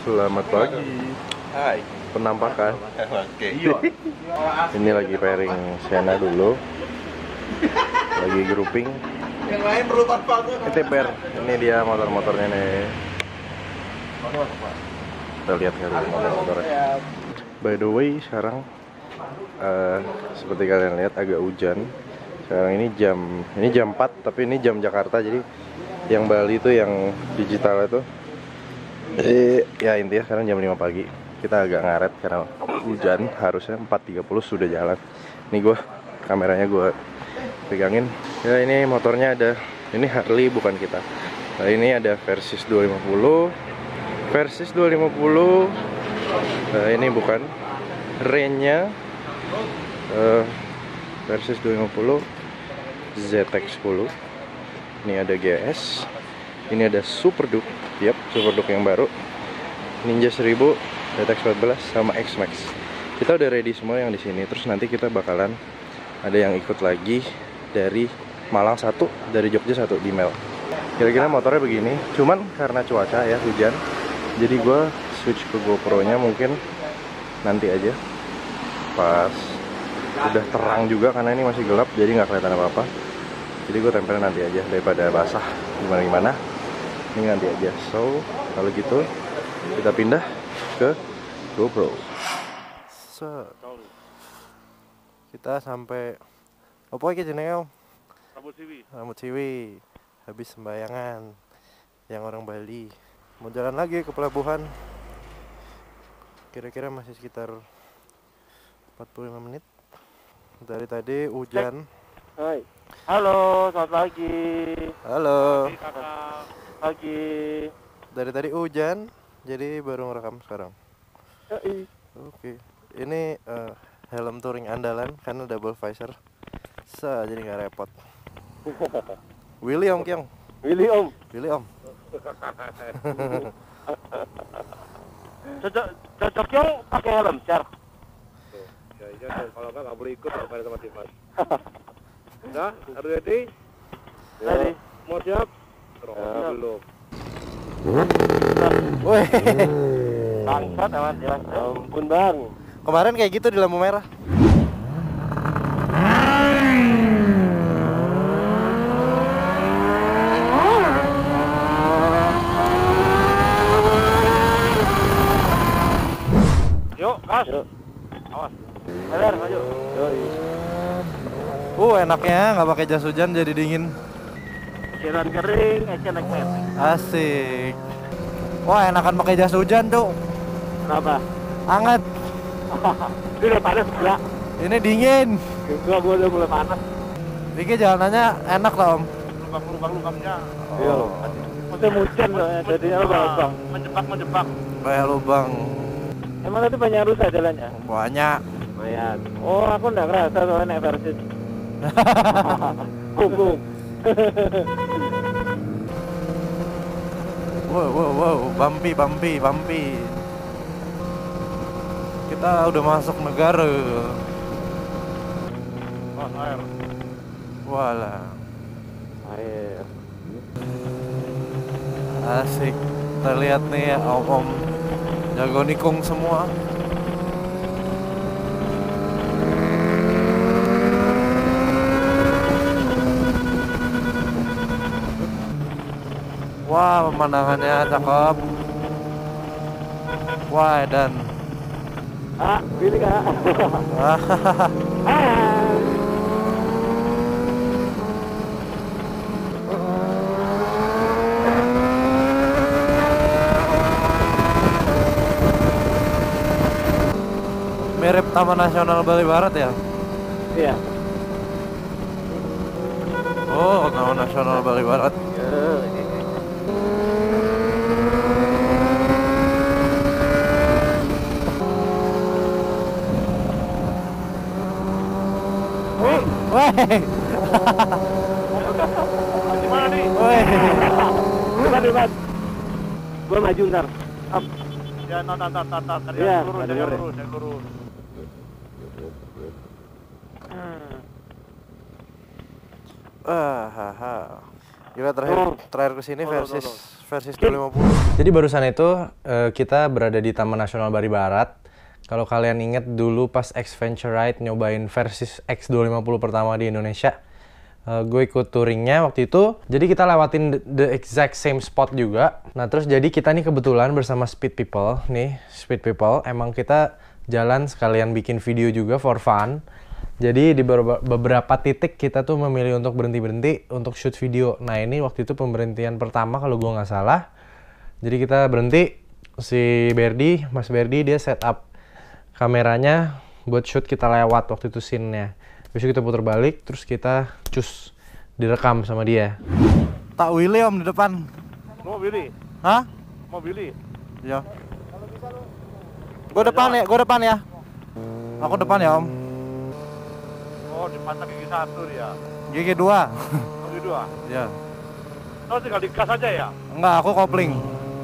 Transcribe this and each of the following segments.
Selamat pagi. Hai. Penampakan. Oke. Iya. Ini lagi pairing Sienna dulu. Lagi grouping. Yang lain berutar banget. Ini TPR. Ini dia motor-motornya nih. Kita lihat kali motor-motornya. By the way, sekarang seperti kalian lihat agak hujan. Sekarang ini jam 4, tapi ini jam Jakarta, jadi yang Bali itu yang digital itu. Ya intinya sekarang jam 5 pagi. Kita agak ngaret karena hujan, harusnya 4.30 sudah jalan. Ini kameranya gue pegangin. Ya ini motornya ada, ini Harley bukan kita. Nah ini ada Versys 250. Versys 250. Ini bukan Rain-nya. Versys 250 ZX10. Ini ada GS. Ini ada Super Duke. Yap, Super Duke yang baru. Ninja 1000, ZX14 sama X-Max. Kita udah ready semua yang di sini. Terus nanti kita bakalan ada yang ikut lagi dari Malang 1, dari Jogja 1 di Mel. Kira-kira motornya begini. Cuman karena cuaca ya, hujan. Jadi gue switch ke GoPro-nya mungkin nanti aja. Pas udah terang juga, karena ini masih gelap jadi nggak kelihatan apa-apa. Jadi gue tempelin nanti aja daripada basah gimana-gimana. Ini nanti aja. So kalau gitu kita pindah ke GoPro. So kita sampai apa lagi jenenge? Rambut Siwi. Habis sembayangan yang orang Bali. Mau jalan lagi ke pelabuhan. Kira-kira masih sekitar 45 menit. Dari tadi hujan. Hai. Halo, selamat pagi. Halo. Pagi, kakak. Pagi. Dari tadi hujan, jadi baru ngerekam sekarang. Oke. Ini helm touring andalan karena double visor. Jadi nggak repot. Willy Om Kyong. Willy Om. Willy Om. Cocok yang pakai helm, Car. Ya, kalau nggak boleh ikut pada sama Dimas. Udah, harus ready? Ready. Mau siap? Belum. Woi. Bangsat amat ya. Ampun, Bang. Kemarin kayak gitu di lampu merah. Yuk, gas. Awas. Bener, maju. Enaknya nggak pakai jas hujan jadi dingin. Jalan kering, aja naik met. Asik. Wah, enakan pakai jas hujan tuh. Kenapa? Anget. Ini udah panas enggak? Ini dingin. Enggak, gua udah mulai panas. Dikit jalanannya enak lah Om. Lubang-lubangnya. Iya. Musim hujan loh ya, jadinya lubang. Menjebak. Kayak lubang. Emang itu banyak rusak jalannya? Banyak. Lumayan. Oh, aku enggak ngerasa soalnya naik Versys. Bung. Wow, bumpy. Kita udah masuk negara. Air. Walah. Air. Asik. Kita lihat nih ya, om jago nikung semua. Wah, pemandangannya cakep. Wah, dan Pilih kak. mirip Taman Nasional Bali Barat ya? Iya. Oh, Taman Nasional Bali Barat. Woi. Gimana nih? Woi. Debat. Gua maju ntar. Up. Ya, tat. Iya, Saya lurus. Gila terakhir kesini Versys versi 250. Jadi barusan itu kita berada di Taman Nasional Bari Barat. Kalau kalian inget dulu pas X-Venture Ride nyobain versi X250 pertama di Indonesia, gue ikut touringnya waktu itu. Jadi kita lewatin the exact same spot juga. Nah terus jadi kita nih kebetulan bersama Speed People. Nih Speed People, emang kita jalan sekalian bikin video juga for fun. Jadi di beberapa titik kita tuh memilih untuk berhenti-berhenti untuk shoot video. Nah ini waktu itu pemberhentian pertama kalau gue nggak salah. Jadi kita berhenti, si Berdi, Mas Berdi dia set up kameranya buat shoot kita lewat waktu itu scene-nya. Besok kita putar balik, terus kita cus direkam sama dia. Tak Willy om di depan. Mau Billy? Hah? Mau Billy? Iya. Gue depan ya. Aku depan ya om. Oh, dipasang gigi 1 dia. Gigi 2. Gigi 2? Iya. Oh, tinggal digas aja ya? Enggak, aku kopling.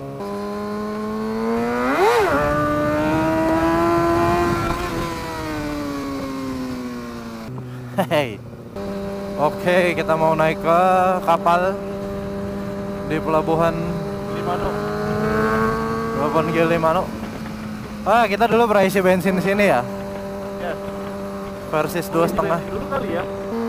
Hey. Oke, kita mau naik ke kapal di pelabuhan Gilimanuk. Pelabuhan Gilimanuk. Ah, kita dulu pernah isi bensin di sini ya. Yes. Versis 2,5. Dulu kali ya.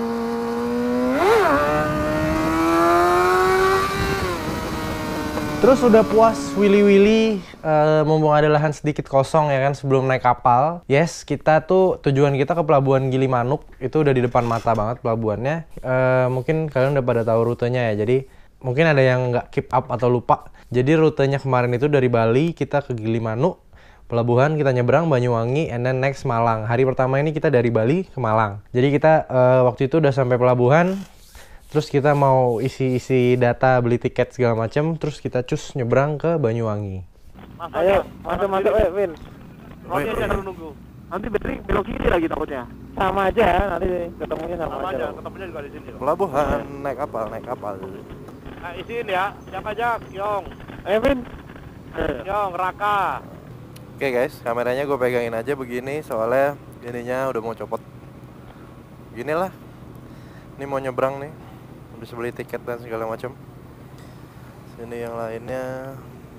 Terus udah puas willy-willy, mumpung ada lahan sedikit kosong ya kan sebelum naik kapal. Yes, kita tuh tujuan kita ke Pelabuhan Gilimanuk, itu udah di depan mata banget pelabuhannya. Mungkin kalian udah pada tahu rutenya ya, jadi mungkin ada yang nggak keep up atau lupa. Jadi rutenya kemarin itu dari Bali kita ke Gilimanuk, pelabuhan kita nyebrang Banyuwangi, and then next Malang. Hari pertama ini kita dari Bali ke Malang. Jadi kita waktu itu udah sampai pelabuhan. Terus kita mau isi data, beli tiket segala macam, terus kita cus nyebrang ke Banyuwangi. Ayo, masuk, Win. Roti aja dulu nunggu. Nanti Betri belok kiri lagi takutnya. Sama aja, nanti ketemunya sama aja. Ketemunya juga di sini loh. Pelabuhan, naik kapal. Nah, isiin ya. Siapa aja? Yong. Vin. Yong, Raka. Oke guys, kameranya gue pegangin aja begini soalnya ininya udah mau copot. Ginilah. Ini mau nyebrang nih. Udah beli tiket dan segala macam. Sini yang lainnya.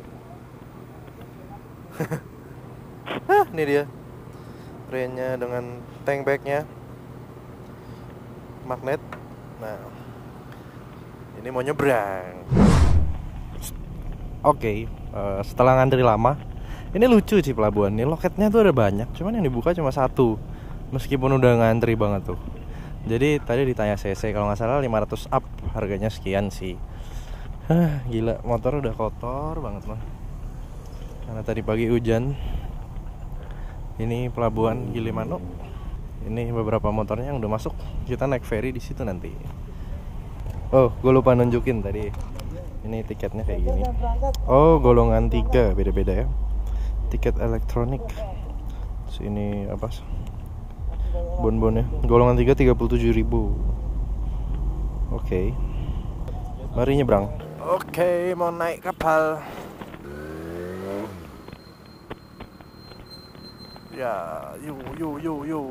Ini dia. Trennya dengan tank bagnya. Magnet. Nah. Ini mau nyebrang. Oke, setelah ngantri lama. Ini lucu sih pelabuhan ini. Loketnya tuh ada banyak, cuman yang dibuka cuma satu. Meskipun udah ngantri banget tuh. Jadi tadi ditanya CC, kalau nggak salah 500 up, harganya sekian sih. Gila, motor udah kotor banget mah. Karena tadi pagi hujan. Ini pelabuhan Gilimanuk. Ini beberapa motornya yang udah masuk. Kita naik ferry di situ nanti. Oh, gue lupa nunjukin tadi. Ini tiketnya kayak gini. Oh, golongan 3, beda-beda ya. Tiket elektronik. Terus ini apa? Bon-bonnya golongan 3 37.000. Oke. Mari nyebrang. Oke, mau naik kapal. Ya, yuk.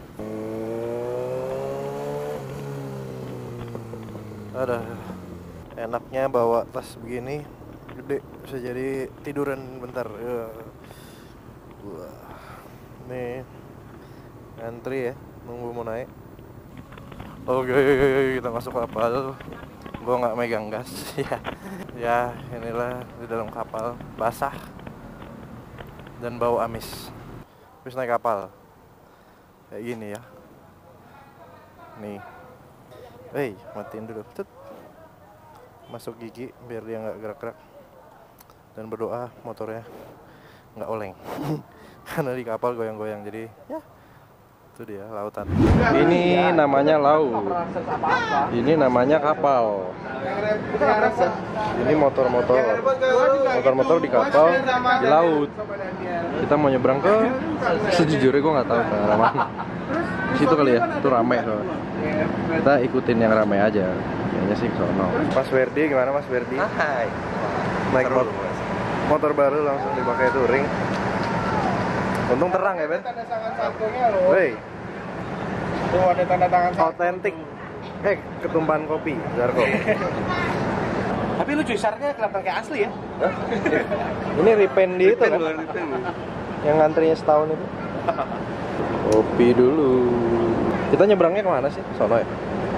Ada enaknya bawa tas begini gede, bisa jadi tiduran bentar. Ya. Wah. Nih antri ya, nunggu mau naik. Oke, kita masuk kapal. Gua nggak megang gas. Ya, inilah di dalam kapal basah dan bau amis. Terus naik kapal kayak gini ya. Nih, matiin dulu. Tut. Masuk gigi biar dia nggak gerak-gerak. Dan berdoa motornya nggak oleng. Karena di kapal goyang-goyang, jadi ya itu dia lautan. Ini namanya laut. Ini namanya kapal. Ini motor di kapal di laut. Kita mau nyebrang ke, sejujurnya gue nggak tahu ke arah mana. Situ kali ya, itu rame soalnya. Kita ikutin yang rame aja. Kayaknya sih ke sono. Mas Werdi gimana Mas Werdi? Hai. Naik motor baru langsung dipakai touring. Untung terang ya, Ben? Tanda tangan satunya loh. Wey. Tuh ada tanda tangan satu. Autentik. Ketumpahan kopi, Zarko. Tapi lucu, sharknya kelihatan kayak asli ya. Ini repaint di itu kan? Repaint. Yang ngantrinya setahun itu. Kopi dulu. Kita nyebrangnya kemana sih? Sono ya?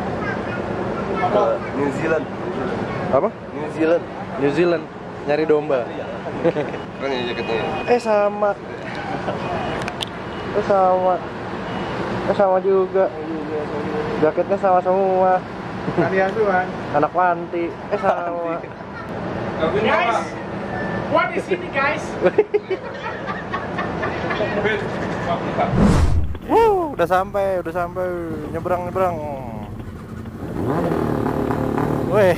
New Zealand. Apa? New Zealand. New Zealand. Nyari domba. Kan ya jaketnya. Sama. Sama. Sama juga. Jaketnya sama semua. Kalian tuan. Anak panti. Sama. Guys, what is it guys? Udah sampai. Nyebrang. Weh.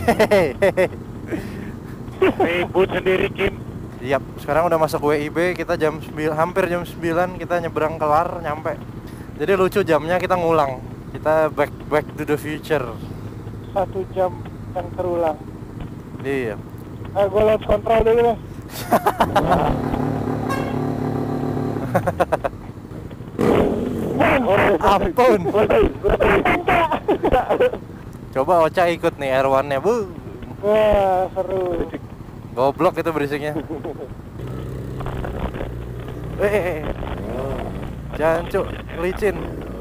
Ribut sendiri Kim. Siap, sekarang udah masuk WIB, kita hampir jam 9 kita nyebrang kelar, nyampe. Jadi lucu jamnya kita ngulang. Kita back to the future. 1 jam yang terulang. Iya. Gue launch control dulu deh. Ampun. Coba Ocha ikut nih R1-nya, Bu. Wah, seru. Goblok itu berisiknya. Jangan cuk, licin.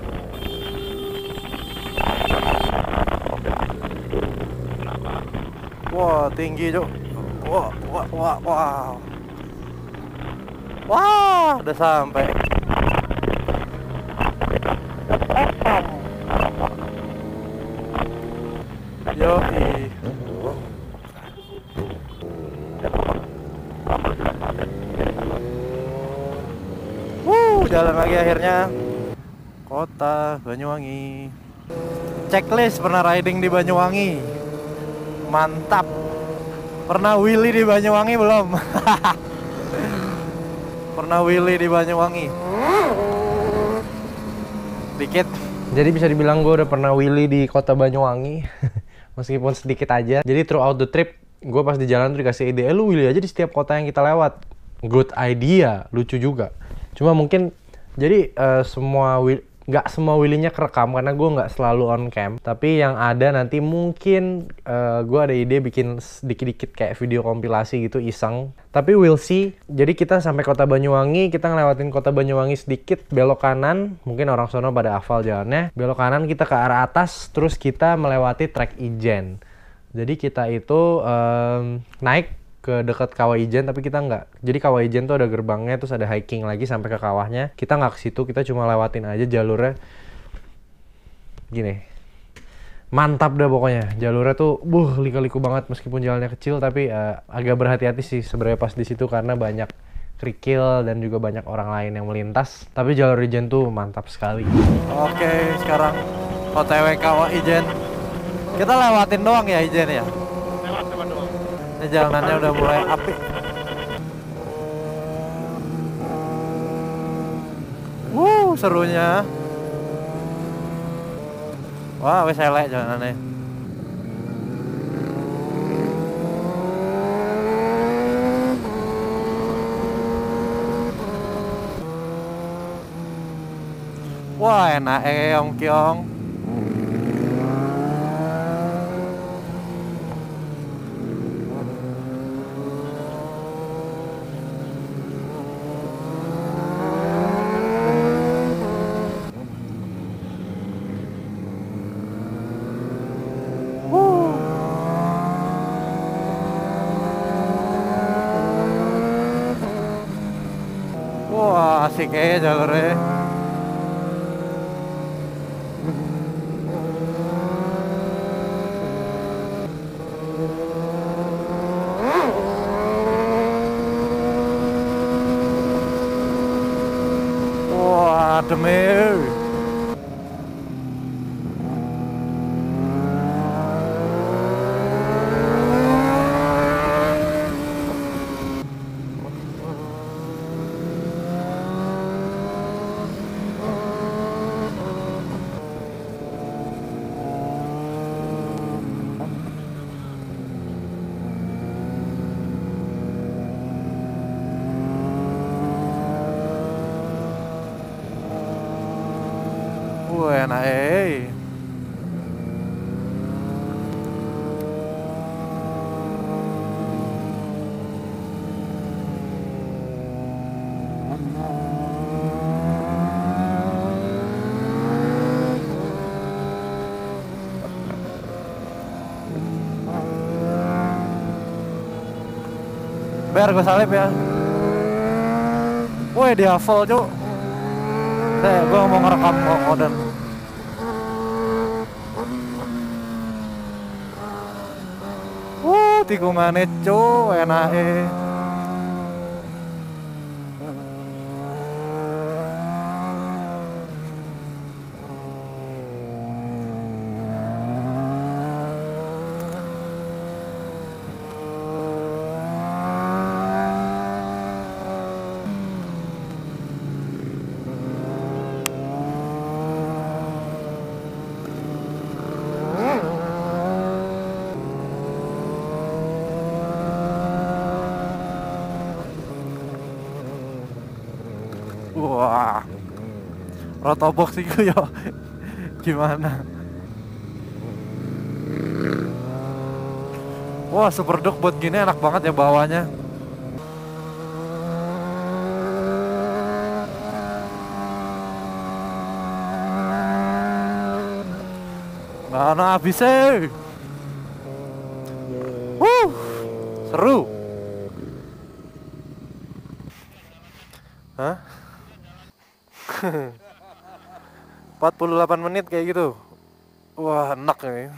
Wah, tinggi cuk. Wah. Wah, udah sampai. Yoi. Jalan lagi akhirnya. Kota Banyuwangi. Checklist pernah riding di Banyuwangi. Mantap. Pernah wheelie di Banyuwangi belum? Pernah wheelie di Banyuwangi. Dikit. Jadi bisa dibilang gue udah pernah wheelie di kota Banyuwangi. Meskipun sedikit aja. Jadi throughout the trip, gue pas di jalan tuh dikasih ide, lu wheelie aja di setiap kota yang kita lewat. Good idea, lucu juga. Cuma mungkin jadi nggak semua wheelie-nya kerekam karena gue nggak selalu on cam. Tapi yang ada nanti mungkin gue ada ide bikin dikit-dikit kayak video kompilasi gitu iseng. Tapi we'll see. Jadi kita sampai kota Banyuwangi, kita ngelewatin kota Banyuwangi sedikit, belok kanan. Mungkin orang sono pada hafal jalannya. Belok kanan kita ke arah atas, terus kita melewati trek Ijen. Jadi kita itu naik ke dekat Kawah Ijen, tapi kita nggak. Jadi Kawah Ijen tuh ada gerbangnya, terus ada hiking lagi sampai ke kawahnya. Kita nggak ke situ, kita cuma lewatin aja jalurnya. Gini, mantap dah pokoknya. Jalurnya tuh, liku-liku banget meskipun jalannya kecil, tapi agak berhati-hati sih sebenarnya pas di situ karena banyak kerikil dan juga banyak orang lain yang melintas. Tapi jalur Ijen tuh mantap sekali. Oke, sekarang OTW Kawah Ijen. Kita lewatin doang ya Ijen ya? Lewat doang. Ini jalanannya udah mulai apik. Serunya. Wah, wes elek jalanannya. Wah, enak Ongkyong. Wah, asik ya jalurnya. Wah, demir. Enak Biar gue salip ya. Woi, di hafal cuk. Gue mau ngerekam kodan. Tikungannya cuk, enak Wah, rotobox itu ya gimana? Wah, super duk buat gini enak banget ya bawahnya. Mana habisnya? Seru. Hah? 48 menit kayak gitu. Wah, enak nih.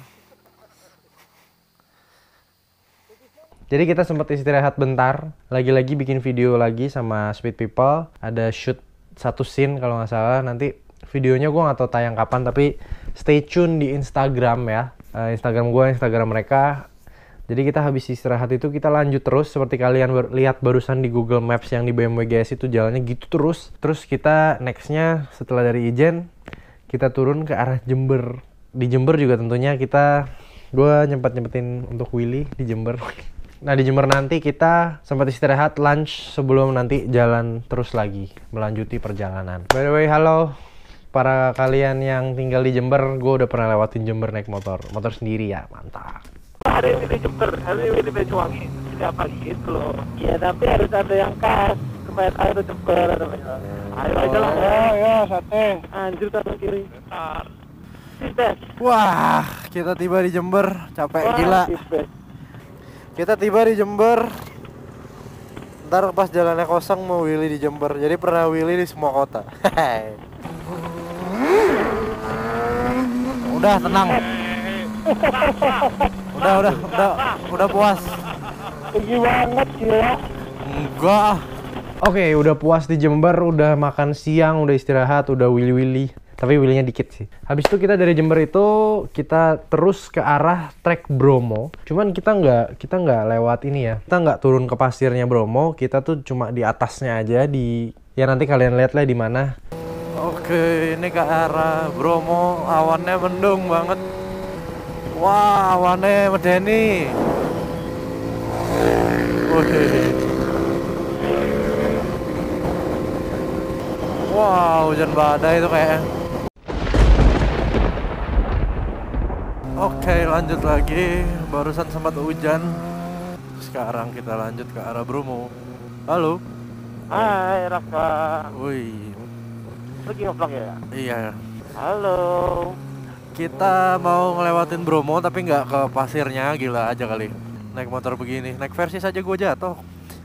Jadi kita sempat istirahat bentar, lagi-lagi bikin video lagi sama Sweet People. Ada shoot satu scene kalau nggak salah. Nanti videonya gue nggak tahu tayang kapan, tapi stay tune di Instagram ya. Instagram gue, Instagram mereka. Jadi kita habis istirahat itu kita lanjut terus seperti kalian lihat barusan di Google Maps yang di BMW GS itu jalannya gitu terus. Terus kita nextnya setelah dari Ijen kita turun ke arah Jember. Di Jember juga tentunya gue nyempetin untuk Willy di Jember. Nah di Jember nanti kita sempat istirahat lunch sebelum nanti jalan terus lagi melanjuti perjalanan. By the way, halo para kalian yang tinggal di Jember, gue udah pernah lewatin Jember naik motor sendiri ya, mantap. Hari ini di Jember, hari ini di Banyuwangi, setiap pagi gitu loh. Ya tapi harus ada yang khas, supaya tahu itu Jember namanya. Ayo aja lah. Ya, sate. Anjir tangan kiri. Wah, kita tiba di Jember, capek gila. Kita tiba di Jember. Ntar pas jalannya kosong mau Willy di Jember. Jadi pernah Willy di semua kota. Udah tenang. Udah puas. Tinggi banget gila. Enggak. Oke, udah puas di Jember, udah makan siang, udah istirahat, udah willy-willy. Tapi willy-nya dikit sih. Habis itu kita dari Jember itu kita terus ke arah trek Bromo. Cuman kita nggak lewat ini ya. Kita nggak turun ke pasirnya Bromo. Kita tuh cuma di atasnya aja di. Ya nanti kalian lihat lah di mana. Oke, ini ke arah Bromo. Awannya mendung banget. Wah, awannya medeni. Wow, hujan badai itu kayaknya. Oke, lanjut lagi. Barusan sempat hujan. Sekarang kita lanjut ke arah Bromo. Halo. Hai Raka. Wih. Lagi nge-vlog ya? Iya. Halo. Kita mau ngelewatin Bromo tapi nggak ke pasirnya, gila aja kali. Naik motor begini, naik versi saja gue jatuh.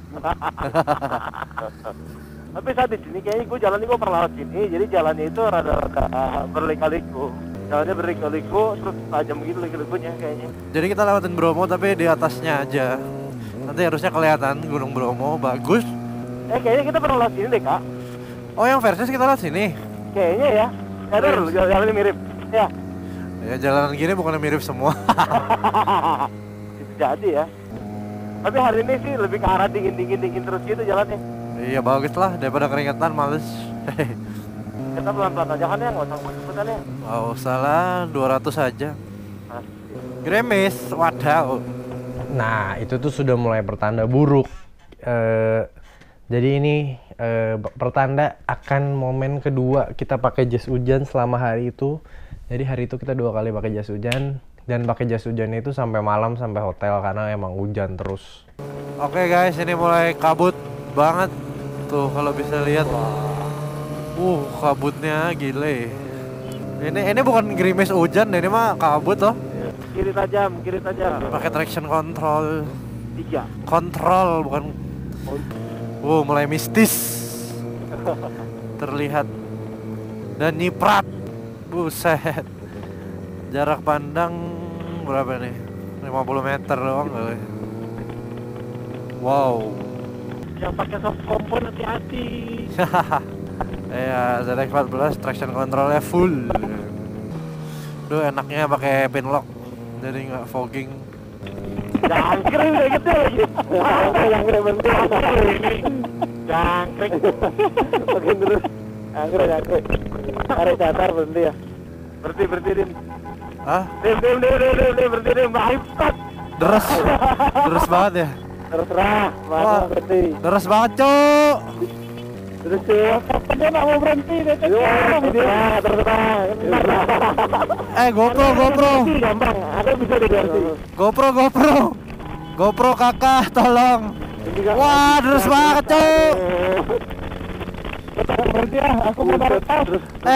Tapi saat di sini kayaknya gue jalan ini gue pernah lewat sini, jadi jalannya itu rada-rada berliku-liku. Jalannya berliku-liku, terus tajam gitu liku-likunya kayaknya. Jadi kita lewatin Bromo tapi di atasnya aja. Nanti harusnya kelihatan Gunung Bromo, bagus. Kayaknya kita pernah lewat sini deh kak. Oh, yang versi kita lewat sini? Kayaknya ya. Ada dulu jalannya mirip. Ya. Ya jalanan gini bukannya mirip semua. Itu jadi ya. Tapi hari ini sih lebih ke arah dingin terus gitu jalannya. Iya bagus lah, daripada keringetan males. Kita pelan-pelan aja kan ya, nggak usah cepetan ya. Nggak usah lah, 200 aja. Gremis, wadaw. Nah itu tuh sudah mulai pertanda buruk. Jadi ini pertanda akan momen kedua kita pakai jas hujan selama hari itu. Jadi hari itu kita 2 kali pakai jas hujan. Dan pakai jas hujan itu sampai malam, sampai hotel karena emang hujan terus. Oke guys, ini mulai kabut banget. Tuh kalau bisa lihat, kabutnya gile. Ini bukan gerimis hujan, ini mah kabut loh. Kiri tajam. Pakai traction control. 3. Kontrol bukan. Mulai mistis. Terlihat dan nyiprat. Buset. Jarak pandang berapa nih? 50 meter doang kali. Wow. Yang pakai soft kompon hati-hati. Ya, ZX14 traction controlnya full. Duh, enaknya pakai pin lock, jadi nggak fogging. Jangkrik udah gitu lagi. Jangkrik berhenti. Jangkrik. Makin terus. Jangkrik. Tarik datar berhenti ya. Berhenti Dim. Hah? Dim, berhenti Dim. IPad. Deres banget ya. Terserah, mana berhenti. Deres banget, Cuk. Terus ya, dia nggak mau berhenti deh. Terserah. GoPro. Gampang, ada bisa diganti. GoPro kakak, tolong. Wah, deres banget, Cuk. Berhenti ya, aku mau taruh tas.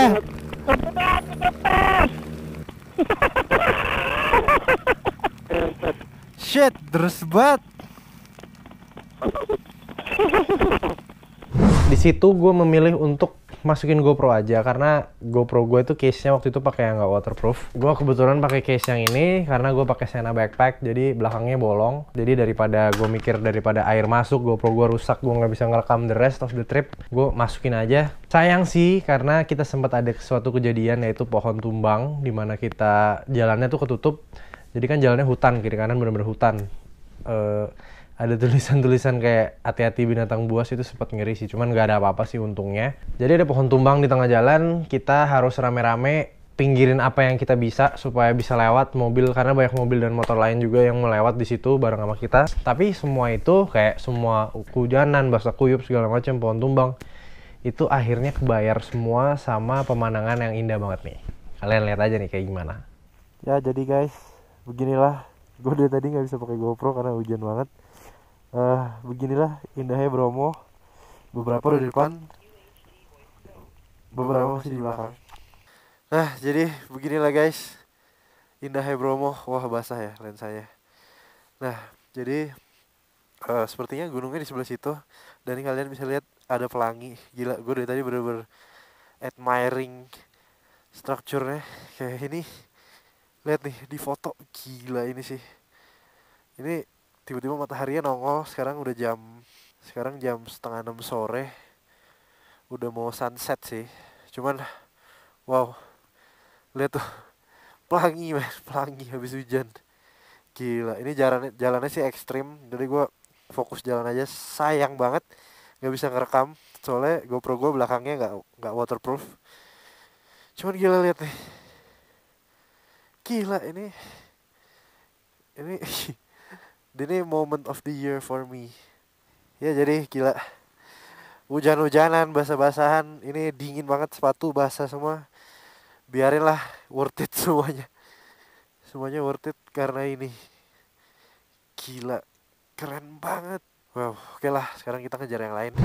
Shit, deres banget. Di situ gue memilih untuk masukin GoPro aja karena GoPro gue itu case-nya waktu itu pakai yang nggak waterproof. Gue kebetulan pakai case yang ini karena gue pakai Sena backpack, jadi belakangnya bolong. Jadi daripada air masuk, GoPro gue rusak, gue nggak bisa ngerekam the rest of the trip, gue masukin aja. Sayang sih karena kita sempat ada suatu kejadian yaitu pohon tumbang dimana kita jalannya tuh ketutup. Jadi kan jalannya hutan, kiri kanan bener-bener hutan. Ada tulisan-tulisan kayak hati-hati binatang buas, itu sempat ngeri sih, cuman nggak ada apa-apa sih untungnya. Jadi ada pohon tumbang di tengah jalan, kita harus rame-rame pinggirin apa yang kita bisa supaya bisa lewat mobil, karena banyak mobil dan motor lain juga yang melewat di situ bareng sama kita. Tapi semua itu kayak semua kehujanan, basah kuyup segala macam, pohon tumbang itu akhirnya kebayar semua sama pemandangan yang indah banget nih. Kalian lihat aja nih kayak gimana. Ya jadi guys, beginilah. Gue dari tadi nggak bisa pakai GoPro karena hujan banget. Beginilah indahnya Bromo. Beberapa di depan, beberapa masih di belakang. Nah, jadi beginilah guys, indahnya Bromo. Wah, basah ya lensanya. Nah, jadi sepertinya gunungnya di sebelah situ. Dan kalian bisa lihat ada pelangi. Gila, gue dari tadi bener-bener admiring strukturnya kayak ini. Lihat nih di foto, gila ini sih. Ini tiba-tiba mataharinya nongol. Sekarang jam 5:30 sore. Udah mau sunset sih. Cuman wow, lihat tuh pelangi habis hujan. Gila, ini jalannya sih ekstrim. Jadi gue fokus jalan aja. Sayang banget nggak bisa ngerekam soalnya GoPro gue belakangnya nggak waterproof. Cuman gila, lihat nih. Gila, ini moment of the year for me. Ya jadi gila. Hujan-hujanan, basah-basahan, ini dingin banget, sepatu basah semua. Biarinlah, worth it semuanya. Semuanya worth it karena ini. Gila, keren banget. Wow, oke lah, sekarang kita ngejar yang lain.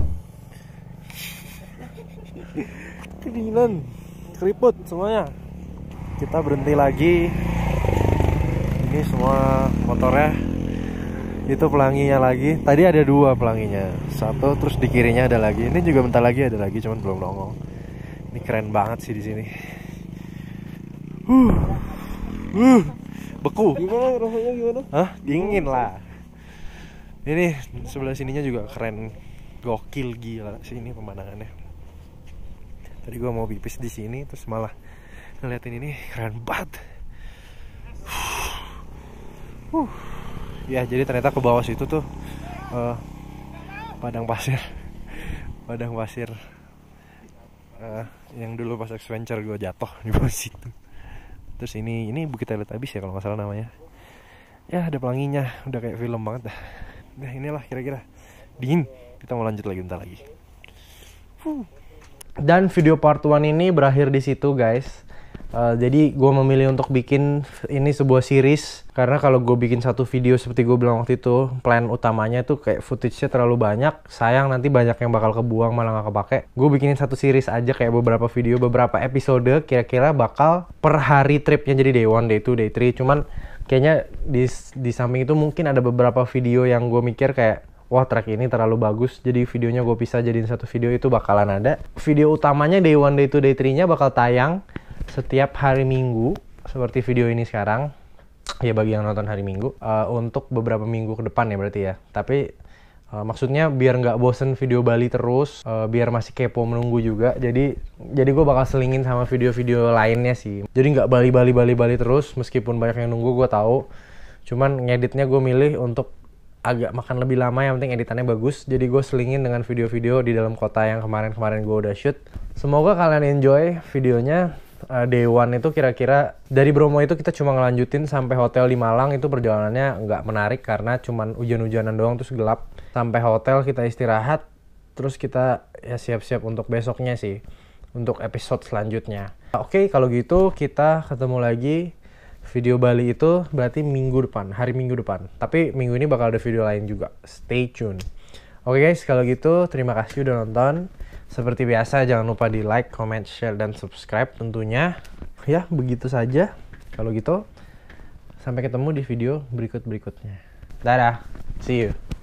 Kedinginan, keriput semuanya. Kita berhenti lagi. Ini semua motornya. Itu pelanginya lagi. Tadi ada 2 pelanginya. Satu terus di kirinya ada lagi. Ini juga bentar lagi ada lagi, cuman belum nongol. Ini keren banget sih di sini. Beku. Gimana rasanya, gimana? Hah? Dingin lah. Ini sebelah sininya juga keren. Gokil, gila sini pemandangannya. Tadi gua mau pipis di sini terus malah ngeliatin ini, keren banget. Ya jadi ternyata ke bawah situ tuh padang pasir yang dulu pas adventure gue jatuh di bawah situ. Terus ini Bukit Teletubbies ya kalau nggak salah namanya. Ya ada pelanginya, udah kayak film banget dah. Nah inilah kira-kira dingin. Kita mau lanjut lagi bentar lagi. Dan video part 1 ini berakhir di situ guys. Jadi gue memilih untuk bikin ini sebuah series karena kalau gue bikin satu video seperti gue bilang waktu itu, plan utamanya tuh kayak footage-nya terlalu banyak, sayang nanti banyak yang bakal kebuang malah nggak kepake. Gue bikinin satu series aja kayak beberapa video, beberapa episode kira-kira bakal per hari tripnya, jadi day 1, day 2, day 3. Cuman kayaknya di samping itu mungkin ada beberapa video yang gue mikir kayak wah track ini terlalu bagus, jadi videonya gue bisa jadiin satu video, itu bakalan ada. Video utamanya day 1, day 2, day 3 nya bakal tayang setiap hari Minggu seperti video ini sekarang ya bagi yang nonton hari Minggu, untuk beberapa minggu ke depan ya berarti ya. Tapi maksudnya biar nggak bosen video Bali terus, biar masih kepo menunggu juga, jadi gue bakal selingin sama video-video lainnya sih. Jadi nggak Bali terus, meskipun banyak yang nunggu gue tahu, cuman ngeditnya gue milih untuk agak makan lebih lama, yang penting editannya bagus. Jadi gue selingin dengan video-video di dalam kota yang kemarin-kemarin gue udah shoot. Semoga kalian enjoy videonya. Day 1 itu kira-kira dari Bromo itu kita cuma ngelanjutin sampai hotel di Malang. Itu perjalanannya nggak menarik karena cuman hujan-hujanan doang terus gelap. Sampai hotel kita istirahat, terus kita ya siap-siap untuk besoknya sih, untuk episode selanjutnya. Oke, kalau gitu kita ketemu lagi. Video Bali itu berarti minggu depan, hari Minggu depan. Tapi minggu ini bakal ada video lain juga. Stay tune. Oke guys, kalau gitu terima kasih udah nonton. Seperti biasa jangan lupa di like, comment, share, dan subscribe tentunya. Ya, begitu saja. Kalau gitu, sampai ketemu di video berikut-berikutnya. Dadah, see you.